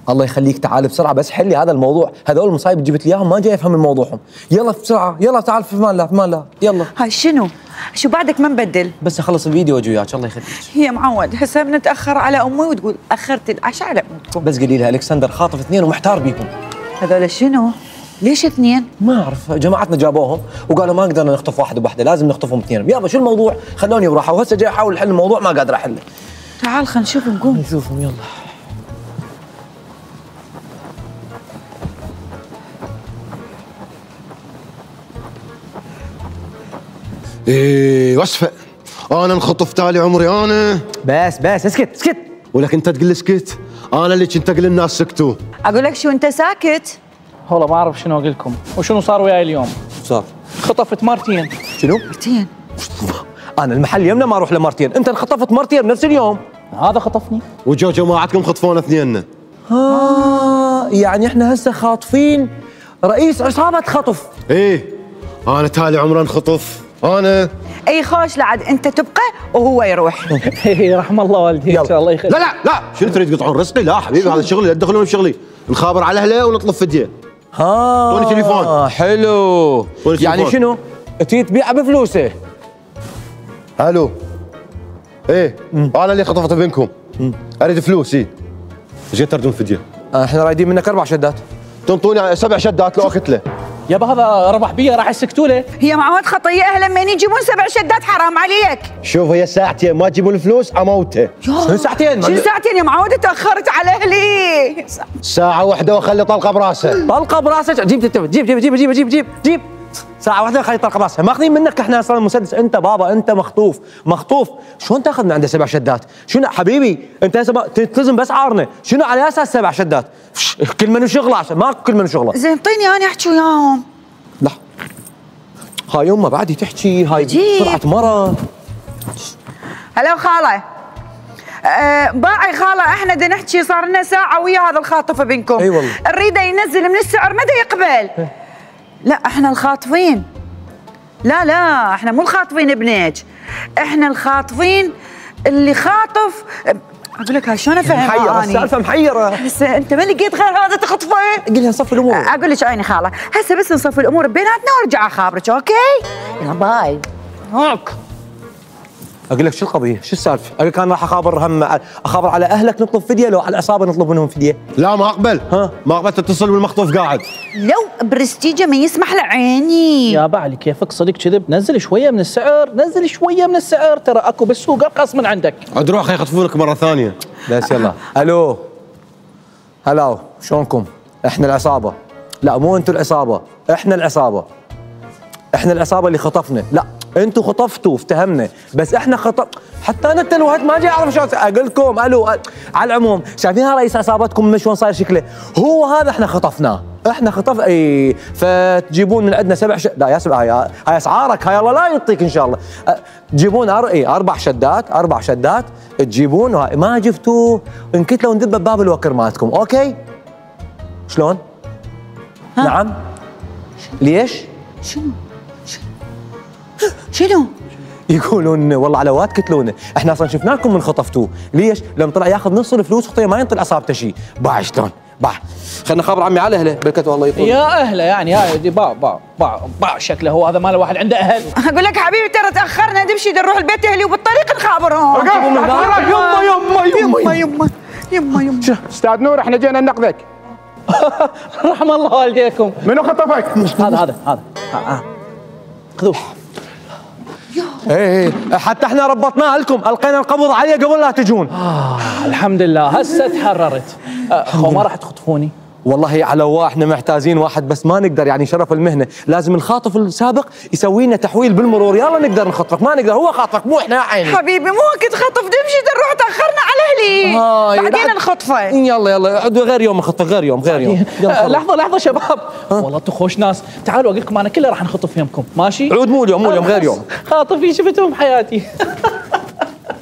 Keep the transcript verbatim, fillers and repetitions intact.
الله يخليك تعال بسرعه بس حلي هذا الموضوع، هذول المصايب اللي جبت لي اياهم ما جاي افهم من موضوعهم. يلا بسرعه يلا تعال في امان الله في امان الله يلا. هاي شنو؟ شو بعدك ما نبدل؟ بس اخلص الفيديو واجي وياك الله يخليك. هي معود هسه بنتاخر على امي وتقول اخرت العشاء على امكم. بس قولي لها الكسندر خاطف اثنين ومحتار بيكم. هذول شنو؟ ليش اثنين؟ ما اعرف جماعتنا جابوهم وقالوا ما قدرنا نخطف واحد وبوحده لازم نخطفهم اثنين. يابا شو الموضوع؟ خلوني وراحوا وهسه جاي احاول احل الموضوع ما قادر احله. تعال خلينا نشوف نقوم نشوفهم يلا. ايه وصفة انا انخطف تالي عمري انا. بس بس اسكت اسكت. ولك انت تقول اسكت؟ انا اللي كنت اقول الناس سكتوا. اقول لك شو انت ساكت؟ والله ما اعرف شنو اقول لكم وشنو صار وياي اليوم. صار خطفت مرتين. شنو؟ مرتين؟ انا المحل يمنا ما اروح لمرتين، انت انخطفت مرتين بنفس اليوم. هذا خطفني وجو جماعتكم خطفونا اثنين. اه يعني احنا هسه خاطفين رئيس عصابة خطف. ايه انا تالي عمري انخطف انا. اي خوش لعد انت تبقى وهو يروح. رحم الله والديك الله يخليك. لا لا لا شنو تريد تقطعون رزقي؟ لا حبيبي هذا شغلي لا تدخلون بشغلي. نخابر على اهله ونطلب فديه. ها اعطوني تليفون. اه حلو يعني شنو؟ تي تبيعه بفلوسه. الو ايه مم. انا اللي خطفت بينكم. مم. اريد فلوسي. جيت تردون فديه. آه احنا رايدين منك اربع شدات. تنطوني سبع شدات لو اكتله. يابا هذا ربح بيه راح يسكتوا له. هي معود خطيه اهلا لما يجيبون سبع شدات حرام عليك. شوف هي ساعتين ما تجيبون الفلوس اموته. شنو ساعتين؟ شنو ساعتين يا معود تاخرت على اهلي. ساعة واحدة واخلي طلقة براسه. طلقة براسه جيب جيب جيب جيب جيب جيب جيب جيب جيب ساعة واحدة خلي طلقة براسه، ماخذين منك احنا اصلا المسدس، انت بابا انت مخطوف مخطوف، شلون تاخذ من عنده سبع شدات؟ شنو حبيبي انت هسه تلتزم بس عارنا، شنو على اساس سبع شدات؟ كل من شغله عشان ماكو كل من شغله. زين اعطيني انا احكي وياهم. لا هاي امه بعدي تحكي هاي طلعت مرة. هلا خاله. أه باعي خاله احنا بدنا نحكي صار لنا ساعة ويا هذا الخاطف بينكم. اي والله. نريده ينزل من السعر متى يقبل؟ لا احنا الخاطفين. لا لا احنا مو الخاطفين ابنك، احنا الخاطفين اللي خاطف. اقول لك هاي شلون افهمها محيرة اني؟ السالفة محيرة. هسه انت ما لقيت غير هذا تخطفه؟ قل لها نصفي الامور. اقول لك عيني خاله، هسه بس نصفي الامور بيناتنا وارجع اخابرك اوكي؟ يلا باي. هوك. اقول لك شو القضيه؟ شو السالفه؟ اقول لك انا راح اخابر هم اخابر على اهلك نطلب فديه لو على العصابه نطلب منهم فديه؟ لا ما اقبل. ها ما اقبل تتصل بالمخطوف قاعد. لو برستيجه ما يسمح لعيني. يا بعلي كيفك صدق كذب، نزل شويه من السعر، نزل شويه من السعر، ترى اكو بالسوق ارخص من عندك. عاد روح خلي يخطفونك مره ثانيه. بس يلا. الو هلا شلونكم؟ احنا العصابه. لا مو انتم العصابه، احنا العصابه. احنا العصابه اللي خطفنا، لا انتوا خطفتوا افتهمنا، بس احنا خطف حتى انا التلوهات ما جاي اعرف شلون اقول لكم. الو على العموم شايفين رئيس عصابتكم شلون صاير شكله؟ هو هذا احنا خطفناه، احنا خطف اي فتجيبون من عندنا سبع ش... لا يا سبع هاي هاي اسعارك هاي الله لا يعطيك ان شاء الله. أه تجيبون أر... اي اربع شدات اربع شدات تجيبون وهاي. ما جبتوا انكتلوا ندب بباب الوكر مالتكم اوكي؟ شلون؟ ها؟ نعم؟ ليش؟ شنو؟ شنو؟ يقولون والله على واد كتلونا، احنا اصلا شفناكم من خطفتوه، ليش؟ لما طلع ياخذ نص الفلوس خطيه ما ينطي عصابته شيء، باع شلون؟ باع، خلينا نخابر عمي على اهله، بركته والله يطول. يا اهله يعني يا باع باع باع باع شكله هو هذا مال واحد عنده اهل. اقول لك حبيبي ترى تاخرنا نمشي نروح البيت اهلي وبالطريق نخابرهم. يما يما يما يما يما يما. استاذ نور احنا جينا ننقذك. رحم الله والديكم. منو خطفك؟ هذا هذا هذا خذوه. ايه ايه حتى احنا ربطناه لكم، القينا القبض عليه قبل لا تجون. آه الحمد لله هسه تحررت. أه ما راح تخطفوني؟ والله على الله احنا محتاجين واحد بس ما نقدر، يعني شرف المهنه، لازم الخاطف السابق يسوي لنا تحويل بالمرور، يلا نقدر نخطفك، ما نقدر هو خاطفك مو احنا يا عيني. حبيبي مو وقت خطف نمشي نروح تاخرنا على اهلي. هاي بعدين نخطفه. يلا يلا غير يوم نخطفك غير يوم غير يوم. أه لحظه لحظه شباب، والله انتم خوش ناس، تعالوا اقول لكم انا كله راح نخطف يمكم، ماشي؟ عود مو اليوم مو اليوم غير يوم. خاطفين شفتهم بحياتي.